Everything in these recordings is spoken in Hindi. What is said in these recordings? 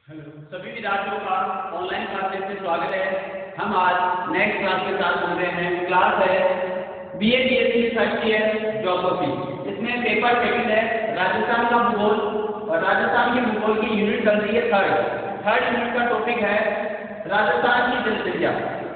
हेलो सभी विद्यार्थियों का ऑनलाइन क्लासेस में स्वागत है। हम आज नेक्स्ट क्लास के साथ जुड़ रहे हैं। क्लास है BA BSc first year geography. इसमें पेपर सेकंड है राजस्थान का भूगोल और राजस्थान के भूगोल की यूनिट चल रही है थर्ड यूनिट का टॉपिक है राजस्थान की जनसंख्या।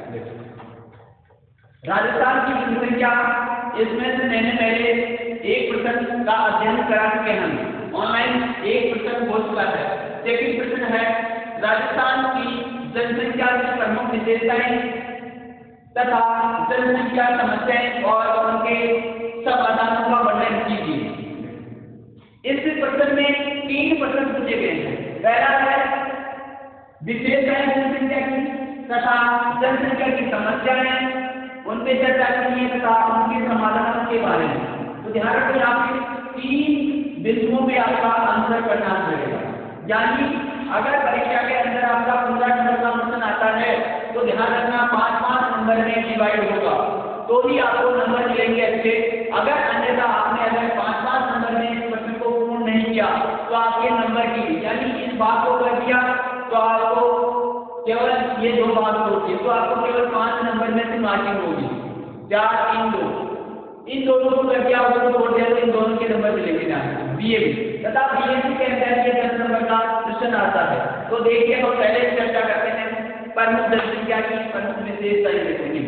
राजस्थान की जनसंख्या इसमें से मैंने पहले एक प्रश्न का अध्ययन करा चुके हैं। ऑनलाइन एक प्रश्न हो चुका है। सेकंड प्रश्न है राजस्थान की जनसंख्या की प्रमुख विशेषताएं तथा जनसंख्या समस्याएं और उनके समाधानों का वर्णन कीजिए। इस प्रश्न में 3 प्रश्न पूछे गए हैं। पहला है विशेषताएं जनसंख्या की तथा जनसंख्या की समस्याएं, उन पे चर्चा कीजिए तथा उनके समाधानों के बारे में। तो ध्यान रखिए आपके 3 बिंदुओं पे आपका आंसर करना पड़ेगा। यानी अगर परीक्षा के अंदर आपका 15 नंबर का प्रश्न आता है तो ध्यान रखना 5-5 नंबर में डिवाइड होगा तो ही आपको नंबर मिलेंगे अच्छे। अगर अन्यथा आपने अगर 5-5 नंबर में इस प्रश्न को पूर्ण नहीं किया तो आपके नंबर की यानी इस बात को कर दिया तो आपको केवल ये 2 बात होती है तो आपको केवल 5 नंबर में से मार्किंग होगी। 4 3 2 इन दोनों को कर दिया तो छोड़ दिया तो इन दोनों के नंबर मिलेंगे ना बीए तथा बीएससी के अंदर ये 10 नंबर का प्रश्न आता है। तो देखिए हम पहले चर्चा करते हैं प्रमुख जनसंख्या की प्रमुख विशेषताएं देखेंगे।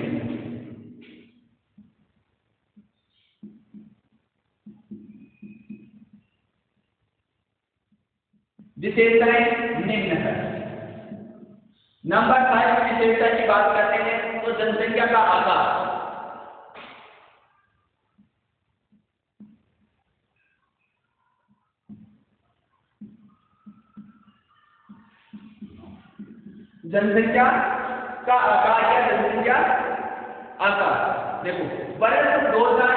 विशेषताएं निम्न है। नंबर 5 विशेषता की बात करते हैं तो जनसंख्या का आकार। जनसंख्या का आकार या जनसंख्या आकार देखो वर्ष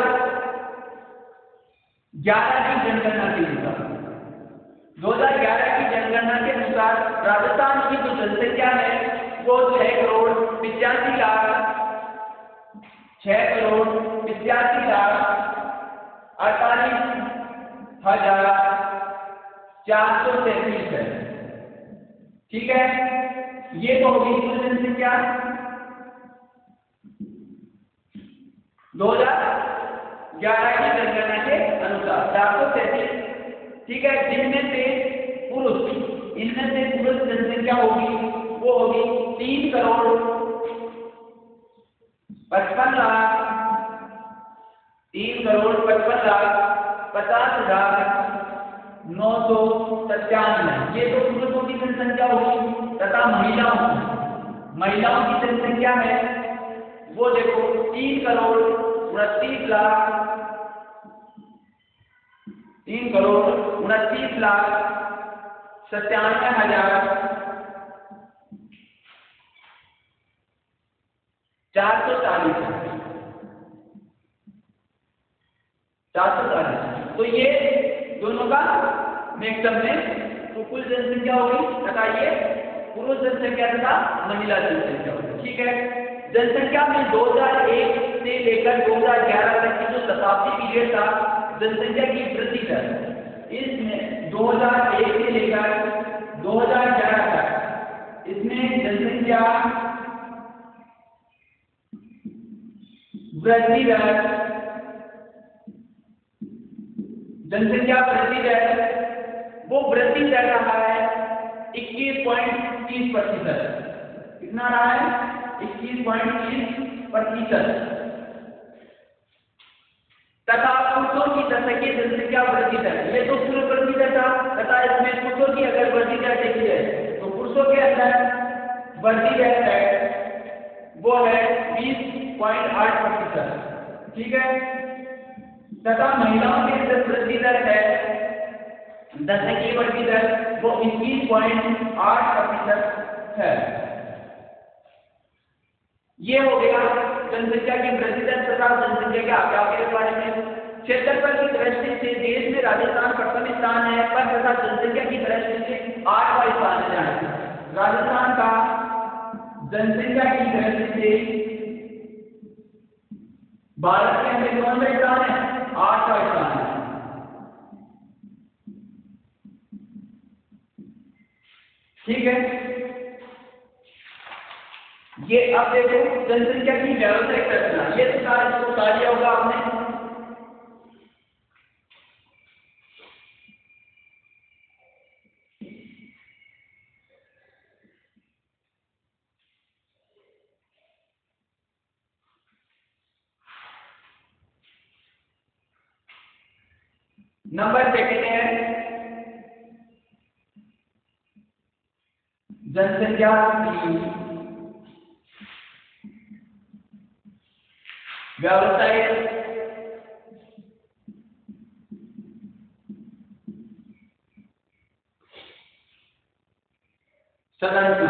2011 की जनगणना के अनुसार 2011 की जनगणना के अनुसार राजस्थान की जो जनसंख्या है वो 6,68,433 है। ठीक है, ये तो होगी कुल जनसंख्या 2011 की जनगणना के अनुसार 433। ठीक है, इनमें से पुरुष जनसंख्या होगी वो होगी 3,55,50,997। ये तो पुरुषों की जनसंख्या होगी तथा महिलाओं की जनसंख्या है वो देखो 3,39,440। तो ये दोनों का मिक्सअप में तो कुल जनसंख्या होगी तथा ये पुरुष जनसंख्या तथा महिला जनसंख्या होगी। ठीक है, जनसंख्या में 2001 से लेकर 2011 तक की जो शताब्दी पीरियड था जनसंख्या की वृद्धि दर, इसमें 2001 से लेकर 2011 तक इसमें जनसंख्या वृद्धि दर वो वृद्धि कर रहा है 21.30%। कितना रहा है 21.30%। तथा पुरुषों की दशकीय जनसंख्या वृद्धि दर, ये तो पूर्व वृद्धि दर था तथा इसमें पुरुषों की अगर वृद्धि दर देखी जाए तो पुरुषों के अंदर वृद्धि दर है वो है 20.8%। ठीक है, तथा महिलाओं के अंदर वृद्धि दर है दशकीय वृद्धि दर वो 21.8% है। ये हो गया जनसंख्या की वृद्धि दर तथा जनसंख्या के आकार के बारे में। क्षेत्रफल की दृष्टि से देश में राजस्थान प्रथम स्थान है पर तथा जनसंख्या की दृष्टि से 8वां स्थान है। राजस्थान का जनसंख्या की दृष्टि से भारत के अंदर कौन सा स्थान है 8वां स्थान है। ठीक है, ये अब देखो जनसंख्या की व्यावसायिक रचना, ये तो सारा इसको उतार लिया होगा आपने। नंबर सेकंड है जनसंख्या की व्यावसायिक संरचना।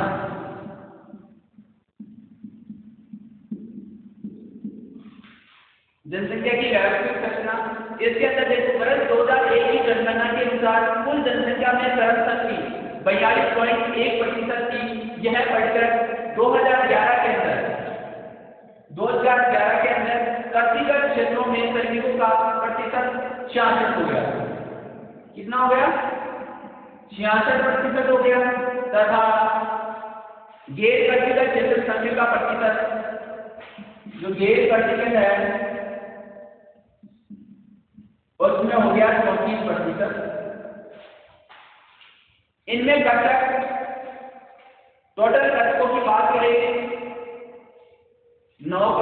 जनसंख्या की व्यावसायिक संरचना, इसके अंदर देखो वर्ष 2001 की जनगणना के अनुसार कुल जनसंख्या में सरसठ की 42.1% थी। यह बढ़कर 2011 के अंदर 2011 के अंदर कृषिगत क्षेत्रों में श्रमिकों का प्रतिशत 66 हो गया। कितना हो गया? 66% हो गया। तथा गैर कृषिगत क्षेत्र श्रमिक का प्रतिशत, जो गैर कृषिगत है उसमें हो गया 34%। इनमें कृषक टोटल कृषकों की बात करें 9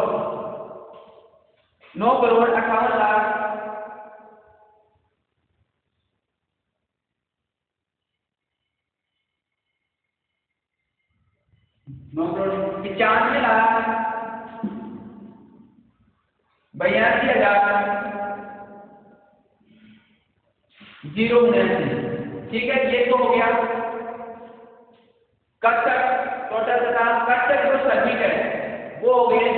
करोड़ 58 लाख 9 करोड़ 95 लाख 82,000 079। ठीक है, ये तो हो गया कृषक टोटल। तथा कृषक जो श्रमिक है वो हो गए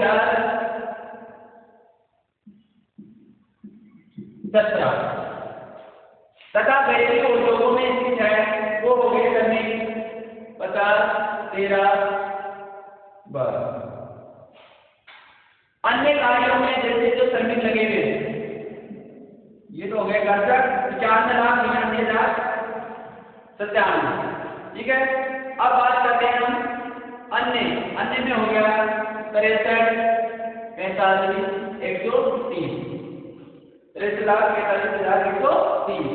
17। तथा घरेलू उद्योगों में स्थित है वो हो गए श्रमिक 50, 13, 12। अन्य कार्यों में जैसे जो श्रमिक लगे हुए, ये तो हो गए कृषक 95,99,97। ठीक है, अब बात करते हैं हम अन्य में हो गया 63, 45, 103, 63,45,103।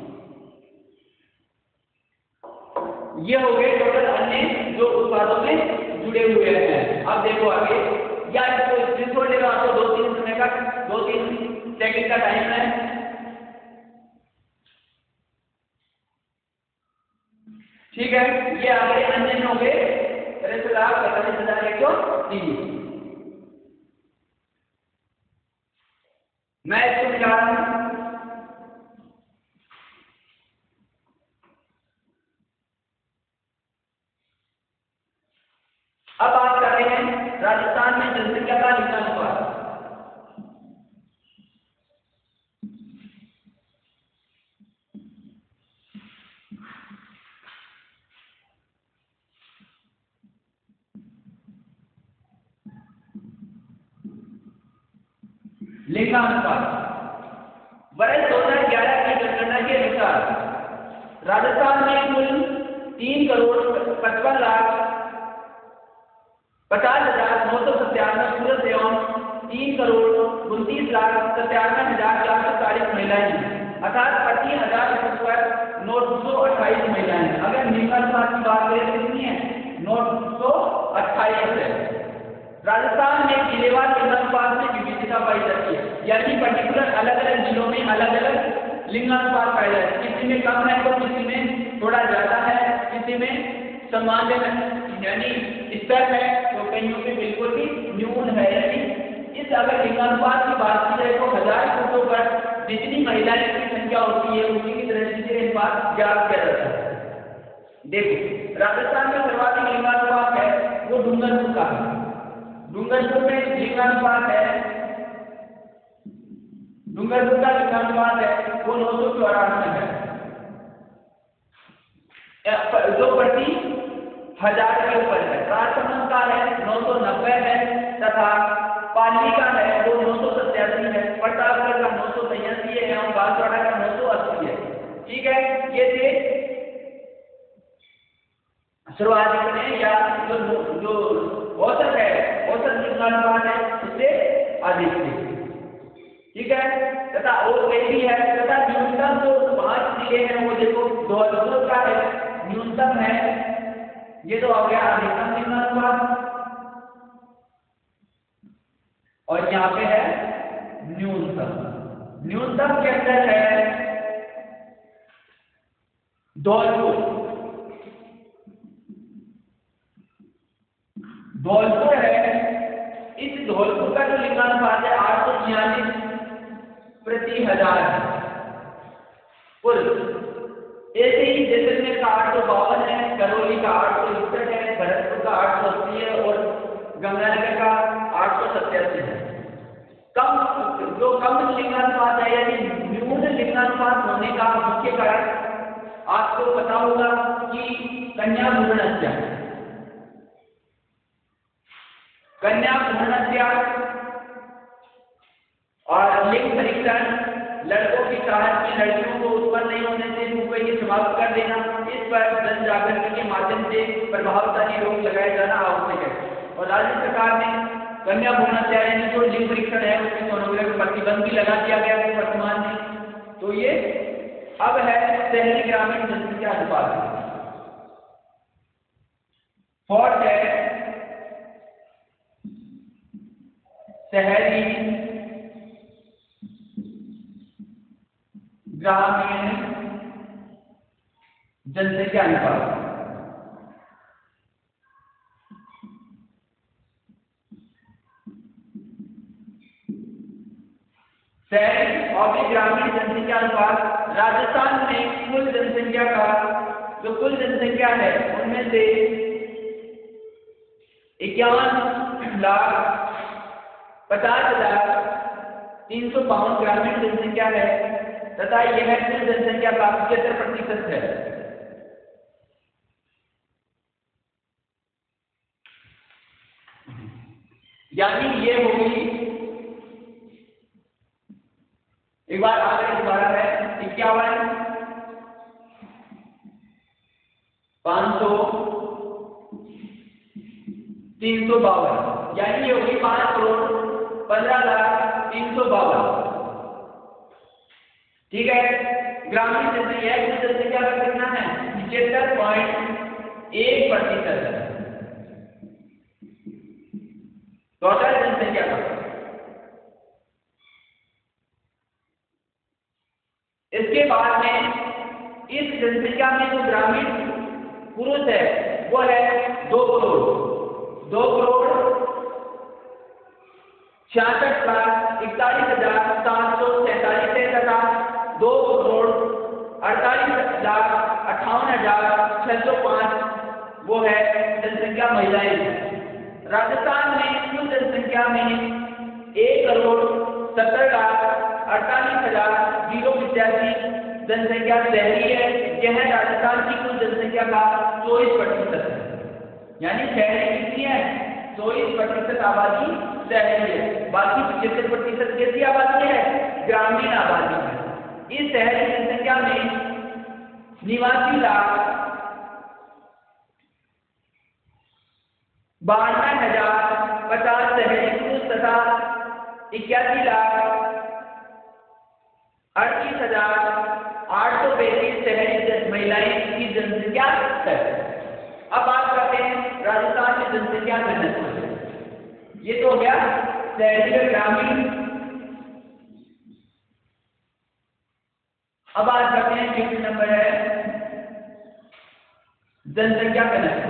ये हो गए टोटल अन्य जो उत्पादों में जुड़े हुए हैं। अब देखो आगे, या इसको स्क्रीनशॉट ले लो, आपको 2-3 सेकंड का टाइम है। ठीक है, ये आगे अन्य में हो गए 63,45,103। मैं इसको मिला रहा हूं। अब बात करते हैं राजस्थान में जनसंख्या का लिंगानुपात। वर्ष 2011 की जनगणना के अनुसार राजस्थान में कुल 3 करोड़ 55 लाख 50,997 पुरुष एवं 3 करोड़ 29 लाख 97,440 महिलाएं हैं। अर्थात प्रति 1000 पर 928 महिलाएं हैं। अगर लिंगानुपात की बात करें तो कितनी है? 928 है। राजस्थान में जिलेवार लिंगानुपात में विविधता पाई जाती है, यानी पर्टिकुलर अलग अलग जिलों में अलग अलग लिंगानुपात पाया जाता है। किसी में कम है तो किसी में थोड़ा ज्यादा है, किसी में समान यानी स्तर है तो कईयों में बिल्कुल भी न्यून है। यानी इस अगर लिंगानुपात की बात की जाए तो 1000 पुरुषों पर जितनी महिलाएं की संख्या होती है उसी की दृष्टि से अनुपात ज्ञात किया जाता है। देखो राजस्थान में सर्वाधिक लिंगानुपात है वो डूंगरपुर का है। डूंगरपुर में लिंगानुपात है, डूंगरपुर का लिंगानुपात है वो 994 है, जो प्रति 1000 के ऊपर है। राजसमंद का है 990 है तथा पाली का है वो 987 है, प्रतापगढ़ का 983 है और बांसवाड़ा का 980 है। ठीक है, ये थे सर्वाधिक में या जो औसत है, औसत लिंगानुपात है उससे अधिक है। ठीक है, तथा और भी है, तथा न्यूनतम जो 5 जिले हैं वो देखो धौलपुर का है न्यूनतम है, ये तो हो गया अधिकतम लिंगानुपात, और यहाँ पे है न्यूनतम। न्यूनतम के अंदर है धौलपुर, धौलपुर है। इस धौलपुर का जो लिंगानुपात है 846 प्रति हजार कुल। ऐसे ही जैसलमेर का 852 है, करौली का 861 है, भरतपुर का 880 है और गंगानगर का 887 है। जो कम लिंगानुपात है यानी न्यून लिंगानुपात होने का मुख्य कारण आपको पता होगा कि कन्या भ्रूण हत्या, कन्या भ्रूण हत्या और लिंग परीक्षण, लड़कों की चाहत की लड़कियों को उत्पन्न नहीं होने से उनको ये समाप्त कर देना, इस पर जन जागरण के माध्यम से प्रभावशाली रोक लगाया जाना आवश्यक है। और राज्य सरकार ने कन्या भ्रूण हत्या यानी जो लिंग परीक्षण है उसमें सोनोग्राफी प्रतिबंध भी लगा दिया गया है वर्तमान में। तो ये अब है शहरी ग्रामीण जनसंख्या अनुपात। फोर्थ है शहरी ग्रामीण जनसंख्या अनुपात। शहरी और ग्रामीण जनसंख्या अनुपात राजस्थान में कुल जनसंख्या का जो कुल जनसंख्या है उनमें से 51,50,352 ग्रामीण जनसंख्या है तथा यह कुल जनसंख्या का 75% है। यानी ये होगी, एक बार आगे दोबारा है 51, 500, 352, यानी ये होगी 5,15,352। ठीक है, ग्रामीण जनसंख्या कुल जनसंख्या का कितना है 75.1% है टोटल जनसंख्या का। इसके बाद में इस जनसंख्या में जो ग्रामीण पुरुष है वो है 2,66,41,747 है तथा 2,48,58,605 वो है जनसंख्या महिलाएं। राजस्थान में कुल जनसंख्या में 1,70,48,085 जनसंख्या शहरी है। यह राजस्थान की कुल जनसंख्या का 24% है। यानी शहरी कितनी है 24% आबादी शहरी है, बाकी 75% कैसी आबादी है ग्रामीण आबादी है। इस शहरी जनसंख्या में 89,92,050 शहरी पुरुष तथा 81,38,835 शहरी महिलाएं की जनसंख्या है। अब बात करते हैं राजस्थान में जनसंख्या घनत्व। ये तो हो गया शहरी और ग्रामीण। अब बात करते हैं फिफ्थ नंबर है जनसंख्या घनत्व।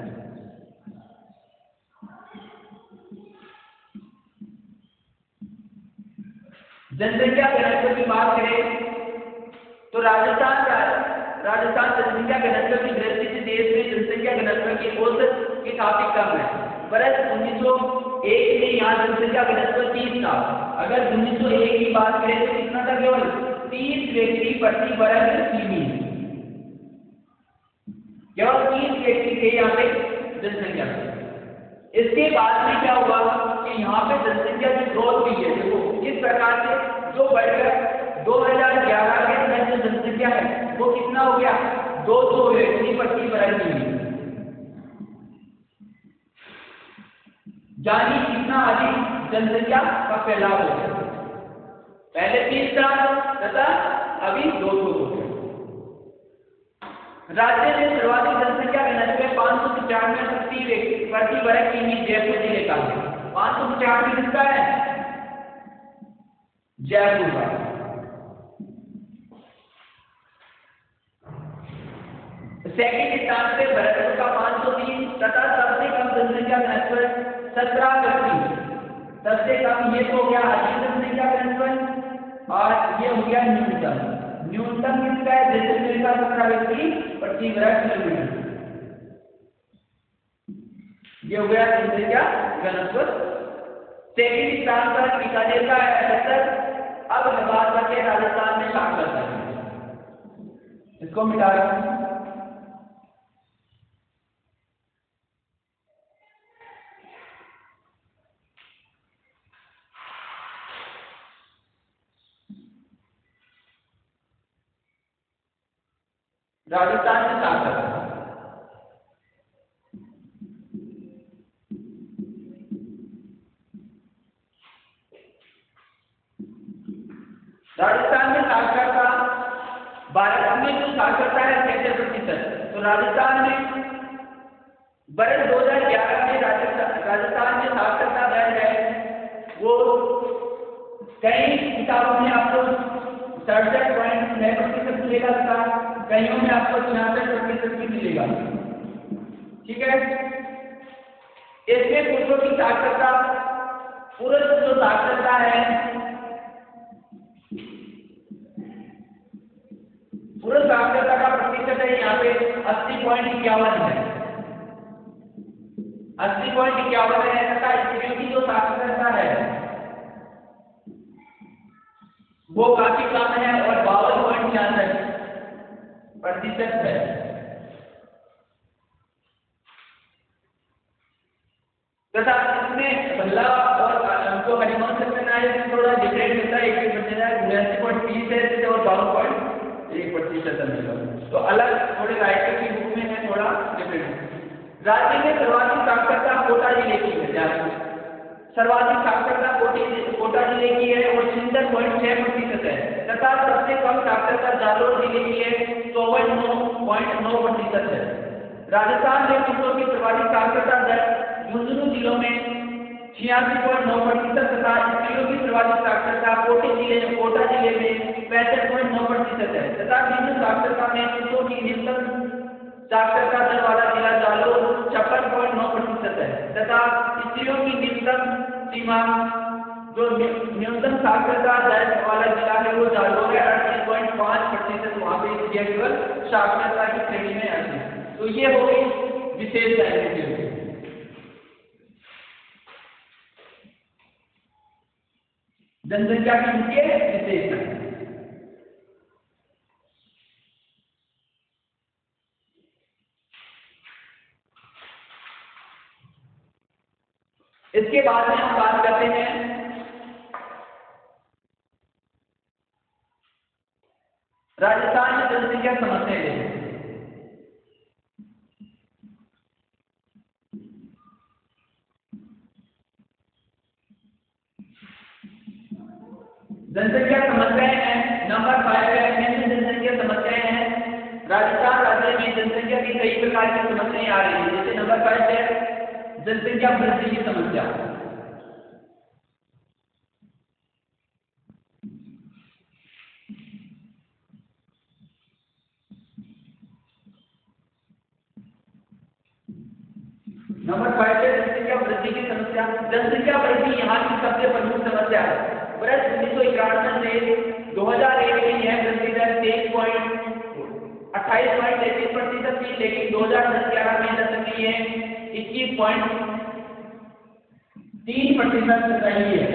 जनसंख्या घनत्व की बात करें तो राजस्थान जनसंख्या घनत्व की दृष्टि से देश में जनसंख्या घनत्व की औसत की काफी कम है। वर्ष 1901 में यहाँ जनसंख्या घनत्व 30 था। अगर 1901 की बात करें तो कितना था केवल 30 व्यक्ति प्रति वर्ग किमी, केवल 30 व्यक्ति थे यहाँ पे जनसंख्या। इसके बाद में क्या हुआ कि यहाँ पे जनसंख्या की ग्रोथ हुई है। देखो इस प्रकार से जो बढ़कर 2011 के अंदर जो जनसंख्या है वो कितना हो गया 200 व्यक्ति प्रति वर्ग किमी। यानी कितना अधिक जनसंख्या का फैलाव हो गया। पहले 30 था तथा अभी 200 हो गया। राज्य में सर्वाधिक जनसंख्या घनत्व 595 प्रति वर्ग किमी जयपुर जिले का है। 595 किसका है? जयपुर का। सेकंड स्थान पे भरतपुर का 503 तथा सबसे कम जनसंख्या घनत्व 17 व्यक्ति। सबसे कम ये तो हो गया अधिक जनसंख्या घनत्व और ये हो गया न्यूनतम। न्यूनतम किसका है? जैसलमेर का 17 व्यक्ति प्रति वर्ग किलोमीटर। ये हो गया जनसंख्या घनत्व। सेकंड स्थान पर बीकानेर का है 78। अब बात करते हैं राजस्थान में साक्षरता की। इसको मिटा रहा हूं। राजस्थान में साक्षरता भारत में जो साक्षरता है 66%। तो राजस्थान में वर्ष 2011 में राजस्थान में साक्षरता दर है वो कई किताबों में आपको 67.6% मिलेगा था, कईयों में आपको 66% भी मिलेगा। ठीक है, इसमें पुरुषों की साक्षरता, पुरुष जो साक्षरता है, पुरुष साक्षरता का प्रतिशत है यहाँ पे 80.51 है। 80.51 है तथा स्त्रियों की जो साक्षरता है वो काफी कम है और 52.66% है। तथा इसमें भल्ला और जो हरिवंश सत्यना है थोड़ा डिफरेंट होता है। 89.30 है और 52.1% तो अलग थोड़े राइटर की बुक में है थोड़ा डिफरेंट। राज्य में सर्वाधिक साक्षरता कोटा जिले की है। सर्वाधिक साक्षरता कोटा जिले की है और 66.6% है तथा सबसे कम साक्षरता जालोर जिले की है 54.9% है। राजस्थान में पुरुषों की सर्वाधिक साक्षरता दर झुंझुनू जिलों में 86.9% तथा स्त्रियों की सर्वाधिक साक्षरता कोटा जिले में 65.9% है तथा निम्न साक्षरता में पुरुषों की न्यूनतम साक्षरता दर वाला जिला जालोर 56.9% है तथा स्त्रियों की न्यूनतम सीमा जो न्यूनतम साक्षरता दर वाला जिला है वो जालोर है 38.5%। वहां पे स्त्रियां केवल साक्षरता की श्रेणी में आती है। तो ये हो गई विशेष लाइब्रेरी जनसंख्या की मुख्य विशेषता। इसके बाद में हम बात करते हैं राजस्थान में जनसंख्या समस्याएं। जनसंख्या समस्याएं हैं नंबर 5 है जनसंख्या समस्याएं हैं। राजस्थान राज्य में जनसंख्या की कई प्रकार की समस्याएं आ रही है। जैसे नंबर 5 है जनसंख्या वृद्धि की समस्या। नंबर 5 है जनसंख्या वृद्धि की समस्या। जनसंख्या वृद्धि यहाँ की सबसे प्रमुख समस्या है। वर्ष 1991 से 2001 में यह वृद्धि दर 28.33% थी, लेकिन 2010-11 में दर रही है 21.3% रही है,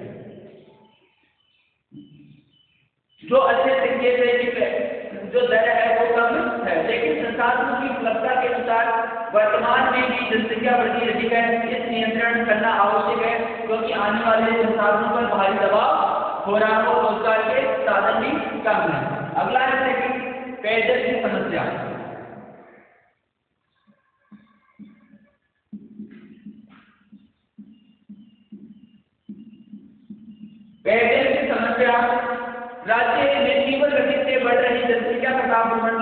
जो अच्छे संकेत है कि जो दर है वो कम है। लेकिन संसाधनों की उपलब्धता के अनुसार वर्तमान में भी जनसंख्या वृद्धि अधिक है। इस नियंत्रण करना आवश्यक है क्योंकि आने वाले संसाधनों पर भारी दबाव हो रहा हो, रोजगार के साधन भी कम है। अगला है सेकंड पेयजल की समस्या।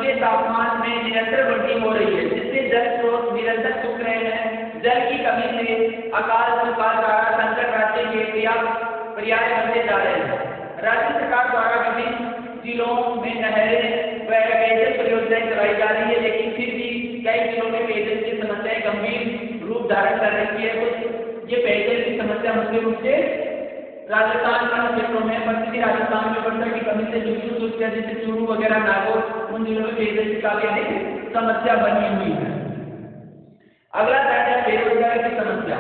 समतलीय तापमान में निरंतर वृद्धि हो रही है, जिससे जल स्रोत निरंतर सूख रहे हैं। जल की कमी से अकाल सुकाल द्वारा संकट राज्य के पर्याय बनते जा रहे हैं। राज्य सरकार द्वारा विभिन्न जिलों में नहरें व पेयजल परियोजनाएं चलाई जा रही है, लेकिन फिर भी कई जिलों में पेयजल की समस्याएं गंभीर रूप धारण कर रही है। कुछ ये पेयजल की समस्या मुख्य रूप से राजस्थान के क्षेत्रों में, पश्चिमी राजस्थान में वर्षा की कमी से जुड़ी समस्या जैसे चूरू वगैरह, नागौर, उन जिलों में पेयजल की काफी अधिक समस्या बनी हुई है। अगला है बेरोजगारी की समस्या।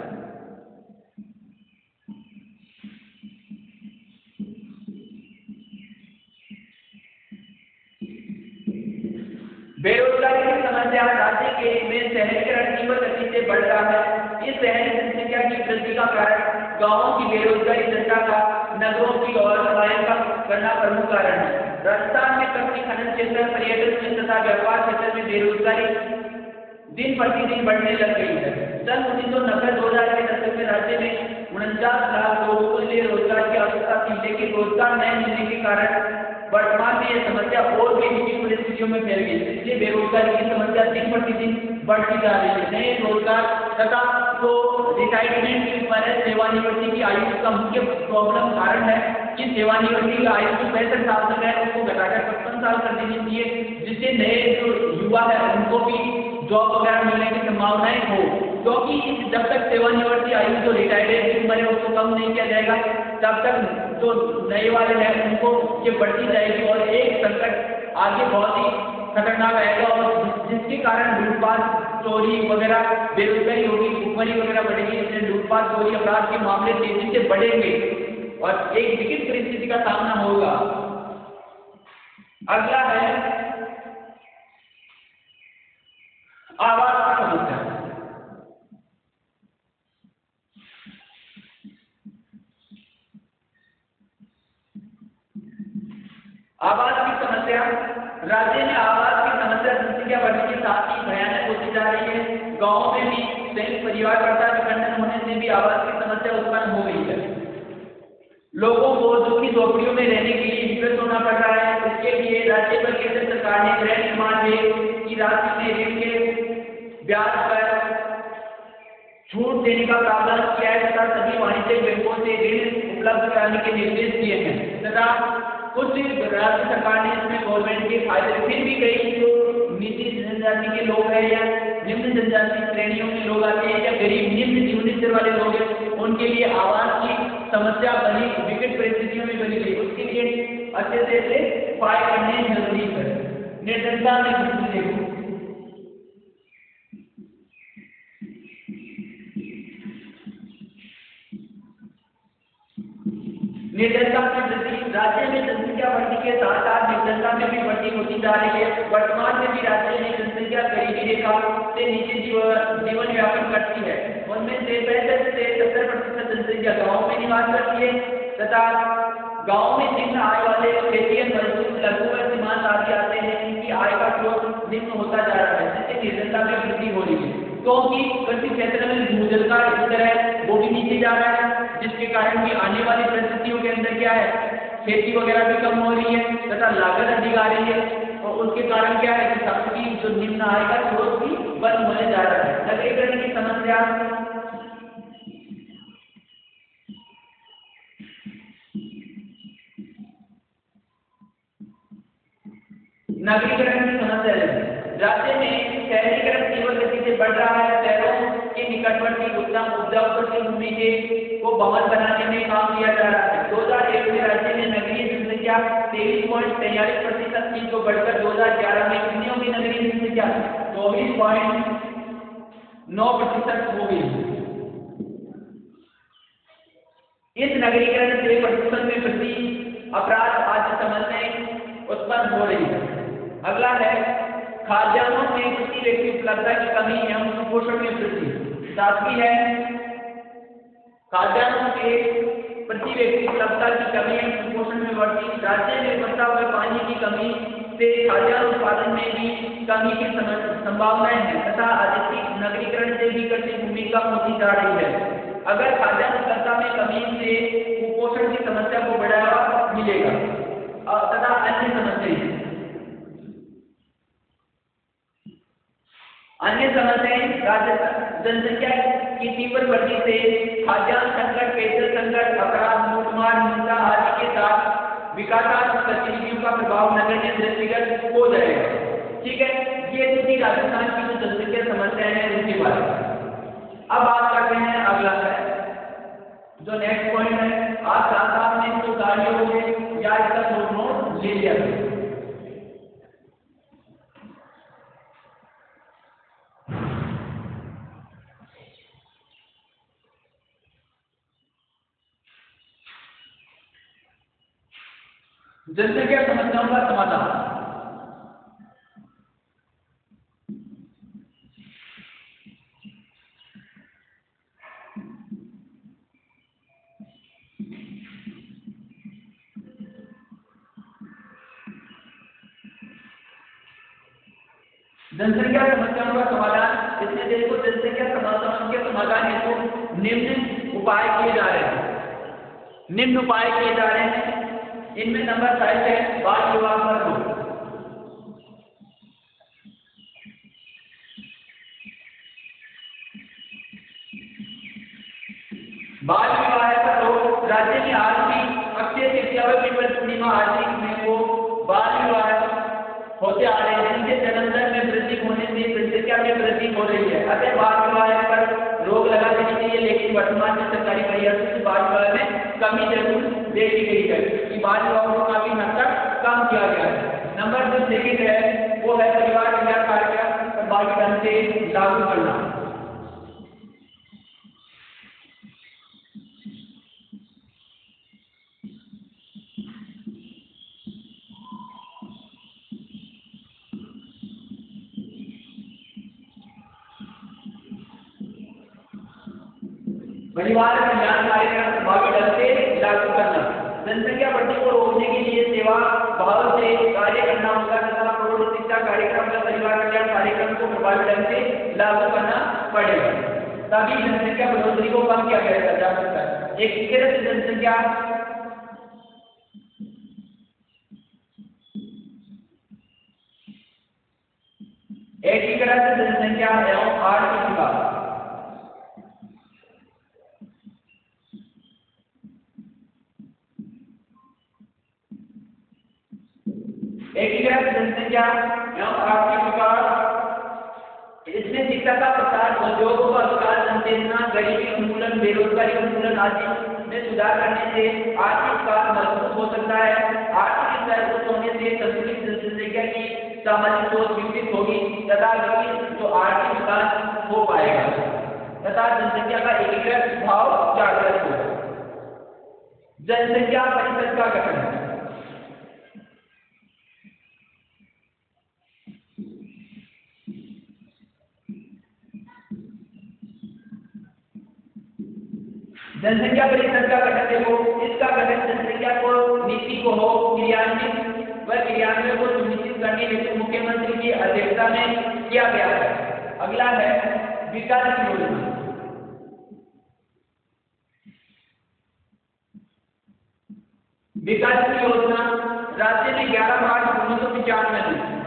बेरोजगारी की समस्या राज्य के में शहरीकरण तीव्र गति से बढ़ रहा है। इस शहरी जनसंख्या की वृद्धि का कारण गांवों की बेरोजगारी जनता का नगरों की ओर पलायन करना प्रमुख कारण है। राजस्थान में कृषि, खनन क्षेत्र, पर्यटन तथा व्यापार क्षेत्र में बेरोजगारी दिन प्रतिदिन बढ़ने लग गई है। सन 1990-2000 के दशक में राज्य में 49 लाख लोगों को लिए रोजगार की आवश्यकता थी, लेकिन रोजगार न मिलने के कारण वर्तमान में यह समस्या और भी विभिन्न परिस्थितियों में फैल गई, इसलिए बेरोजगारी की समस्या दिन प्रतिदिन बढ़ती जा रही है। नए रोजगार तथा तो रिटायरमेंट की उम्र है, सेवानिवृत्ति की आयु का मुख्य प्रॉब्लम कारण है कि सेवानिवृत्ति की आयु जो 65 साल तक है उसको घटाकर 55 साल कर देनी चाहिए, जिससे नए जो युवा है उनको भी जॉब वगैरह मिलने की संभावनाएं हो, क्योंकि जब तक सेवानिवृत्ति आयु जो रिटायरमेंट की उम्र है उसको कम नहीं किया जाएगा, तब तक जो नए वाले हैं उनको ये बढ़ती जाएगी और एक संकट आगे बहुत ही खतरनाक आएगा, और जिसके कारण लूटपाट, चोरी वगैरह, बेरोजगारी होगी, भुखमरी वगैरह बढ़ेगी। इसलिए लूटपाट, चोरी, अपराध के मामले तेजी से बढ़ेंगे और एक विकट परिस्थिति का सामना होगा। अगला है आवास की समस्या। आवास की समस्या राज्य में आवास की समस्या जनसंख्या बढ़ने के साथ ही भयानक होती जा रही है। गांवों में भी संयुक्त परिवार प्रथा विखंडन होने से भी आवास की समस्या उत्पन्न हो गई है। लोगों को झुग्गी झोपड़ियों में रहने के लिए विवश होना पड़ रहा है। इसके लिए राज्य पर केंद्र सरकार ने गृह निर्माण की राशि में ऋण के ब्याज पर छूट देने का प्रावधान किया है तथा सभी वाणिज्यिक बैंकों से ऋण उपलब्ध कराने के निर्देश दिए हैं तथा कुछ राज्य सरकार ने इसमें गवर्नमेंट के फायदे, फिर भी कई जो नीची जनजाति के लोग हैं या निम्न जनजाति श्रेणियों में लोग आते हैं या गरीब निम्न जीवन स्तर वाले लोग हैं, उनके लिए आवास की समस्या बनी विकट परिस्थितियों में बनी गई। उसके लिए अच्छे से उपाय करने जरूरी है। निर्धनता में वृद्धि देखो, निर्धनता में वृद्धि राज्य में जनसंख्या वृद्धि के साथ साथ निर्धनता में भी वृद्धि होती जा रही है। वर्तमान में भी राज्य में जनसंख्या गरीबी रेखा से नीचे जीवन यापन करती है। उनमें से 65 से 70% जनसंख्या गाँव में निवास करती है तथा गाँव में निम्न आय वाले खेती, मजदूर, लघु व सीमांत आदि आते हैं। इनकी आय का स्रोत निम्न होता जा रहा है, जिससे निर्धनता में वृद्धि हो रही है, क्योंकि कृषि क्षेत्र में भूजल का स्तर है वो भी नीचे जा रहा है, जिसके कारण भी आने वाली परिस्थितियों के अंदर क्या है, खेती वगैरह भी कम हो रही है तथा लागत अधिक आ रही है, और उसके कारण क्या है कि सबकी जो निम्न आय का स्रोत भी बंद होने जा रहा है। नगरीकरण की समस्या राज्य में शहरीकरण तीव्र गति से बढ़ रहा है। शहरों के निकटवर्ती उत्तम उपजाऊ कृषि भूमि को भवन बनाने में काम किया जा रहा है। 2001 में राज्य में नगरीय जनसंख्या 23.43% थी, जो बढ़कर 2011 में कितनी होगी नगरीय जनसंख्या 24.9% हो गई। इस नगरीकरण से प्रदूषण में वृद्धि, अपराध आदि समस्याएं उत्पन्न हो रही है। अगला है खाद्यान्नों में प्रति व्यक्ति उपलब्धता की कमी एवं कुपोषण में वृद्धि। सातवीं है खाद्यान्नों के प्रति व्यक्ति उपलब्धता की कमी एवं कुपोषण में वृद्धि। राज्य में बचा हुए पानी की कमी से खाद्यान्न उत्पादन में भी कमी की संभावनाएं हैं तथा अधिक नगरीकरण से भी कृषि भूमि कम होती जा रही है। अगर खाद्यान्न उपलब्धता में कमी से कुपोषण की समस्या को बढ़ावा मिलेगा तथा अन्य समस्याएं। अन्य समस्याएं जनसंख्या की तीव्र वृद्धि से खाद्यान्न संकट, पेयजल संकट, अपराध, लूटमार, हिंसा आदि के साथ विकासात्मक गतिविधियों का प्रभाव नगण्य दृष्टिगत हो जाएगा। ठीक है, ये थी राजस्थान की जो जनसंख्या समस्याएं हैं उनके बारे में। अब बात करते हैं अगला है जो नेक्स्ट पॉइंट है। आज साथ में तो गाड़ी हो गए या इसका शॉर्ट नोट ले लिया गया। जनसंख्या समस्याओं का समाधान। जनसंख्या समस्याओं का समाधान, इसमें देखो जनसंख्या समस्याओं के समाधान हेतु निम्न उपाय किए जा रहे हैं। निम्न उपाय किए जा रहे हैं, इनमें नंबर 5 है बाल विवाह पर रोक। बाल विवाह पर रोक राज्य में आज भी अक्षय तृतीया व पितृ पूर्णिमा आदि में वो बाल विवाह होते आ रहे हैं, जिनके जन्म दर में वृद्धि होने से जनसंख्या में वृद्धि हो रही है। अतः बाल विवाह पर रोक लगा देनी चाहिए, लेकिन वर्तमान में सरकारी प्रयासों से बाल विवाह में कमी जरूर देखी गई है कि बाल विवाह को काफी हद तक कम किया गया है। नंबर 2 सेकंड है वो है परिवार कल्याण कार्यक्रम प्रभावी ढंग से लागू करना। परिवार कल्याण कार्यक्रम प्रभावी ढंग से लागू करना। जनसंख्या वृद्धि को रोकने के लिए सेवा भाव से कार्य करना होगा तथा प्रौढ़ शिक्षा कार्यक्रम का परिवार कल्याण कार्यक्रम को प्रभावी ढंग से लागू करना पड़ेगा, तभी जनसंख्या बढ़ोतरी को कम किया जा सकता है। एकीकृत जनसंख्या एवं आर्थिक विकास। एकीकृत जनसंख्या एवं आर्थिक विकास, इसमें शिक्षा का प्रसार, उद्योगों का विकास, जनचेतना, गरीबी उन्मूलन, बेरोजगारी उन्मूलन आदि में सुधार करने से आर्थिक विकास मजबूत हो सकता है। आर्थिक स्तर उच्च होने से संतुलित जनसंख्या की सामाजिक सोच विकसित होगी तथा जो आर्थिक विकास हो पाएगा तथा जनसंख्या का एकीकृत भाव जागृत होगा। जनसंख्या परिषद का गठन। जनसंख्या परिषद का गठन देखो, इसका गठन जनसंख्या को नीति को हो क्रियान्वयन को सुनिश्चित करने हेतु मुख्यमंत्री की अध्यक्षता में किया गया है। अगला है विकास योजना। विकास की योजना राज्य में 11 मार्च 1995 में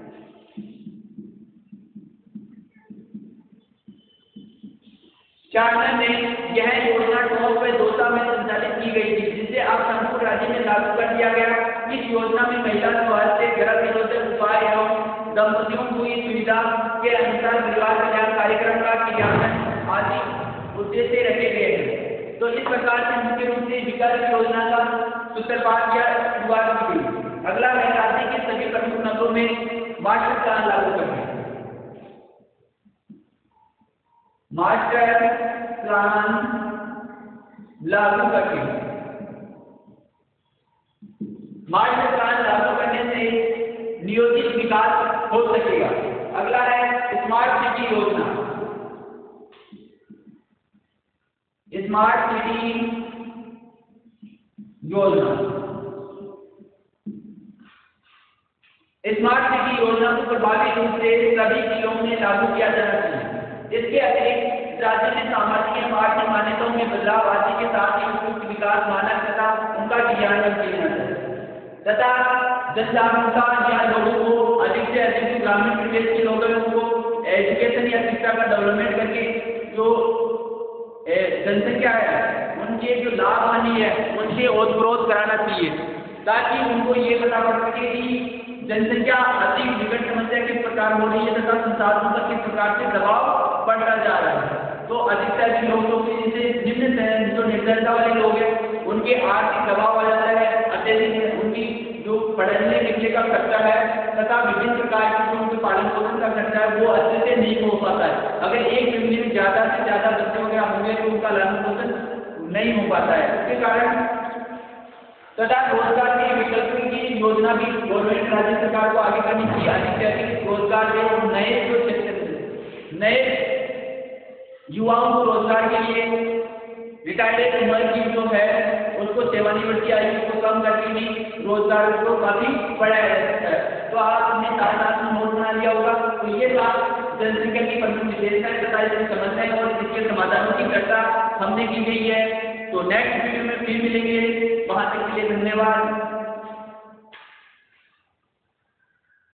यह योजना टॉप पे दौसा में संचालित की गई थी, जिसे अब संपूर्ण राज्य में लागू कर दिया गया। इस योजना में महिला स्वास्थ्य, गर्भ निरोधक उपाय एवं दंपतियों को इस सुविधा के अनुसार परिवार कल्याण कार्यक्रम का क्रियान्वयन आदि उद्देश्य रखे गए हैं। तो इस प्रकार से मुख्य रूप से विकास योजना का सूत्रपात या शुरुआत की गई। अगला है राज्य के सभी प्रमुख नगरों में मास्टर प्लान लागू करना। मास्टर प्लान लागू करके मास्टर प्लान लागू करने से नियोजित विकास हो सकेगा। अगला है स्मार्ट सिटी योजना। स्मार्ट सिटी योजना स्मार्ट सिटी योजना को प्रभावी रूप से सभी जिलों में लागू किया जाना चाहिए। इसके अतिरिक्त राज्य में सामाजिक आर्थिक मान्यताओं में बदलाव आदि के साथ ही उपयुक्त विकास मानक तथा उनका क्रियान्वयन किया जाना चाहिए तथा जनजागरूकता या लोगों को अधिक से अधिक ग्रामीण प्रदेश के लोगों को एजुकेशन या शिक्षा का डेवलपमेंट करके जो जनसंख्या है उनके जो लाभ हानि है उनसे ओतप्रोत कराना चाहिए, ताकि उनको ये पता पड़ सके कि जनसंख्या अति विकट समस्या किस प्रकार हो रही है तथा संसाधनों का किस प्रकार से दबाव बढ़ता जा रहा है। तो अधिक से अधिक लोगों के जैसे निम्न जो निर्धनता वाले लोग हैं उनके आर्थिक दबाव आ जाता है, अत्यधिक उनकी जो पढ़ने लिखने का खर्चा है तथा विभिन्न प्रकार के जो उनके पालन पोषण का खर्चा है वो अच्छे से नहीं हो पाता है। अगर एक फैमिली में ज्यादा से ज्यादा बच्चे वगैरह होंगे तो उनका लालन पोषण नहीं हो पाता है। इसके कारण तथा रोजगार के विकल्प की योजना भी गवर्नमेंट राज्य सरकार को आगे करनी चाहिए। अधिक से अधिक रोजगार दे और नए युवाओं को रोजगार के लिए रिटायर्ड उम्र की जो है उसको सेवानिवृत्ति आयु को कम करके भी रोजगार को काफी बढ़ाया जा सकता है। तो आपने साथ में नोट बना लिया होगा। तो ये बात जनसंख्या की प्रमुख विशेषताएं तथा इसकी समस्याएं और इसके समाधानों की चर्चा हमने की गई है। तो नेक्स्ट वीडियो में फिर मिलेंगे, वहां तक के लिए धन्यवाद।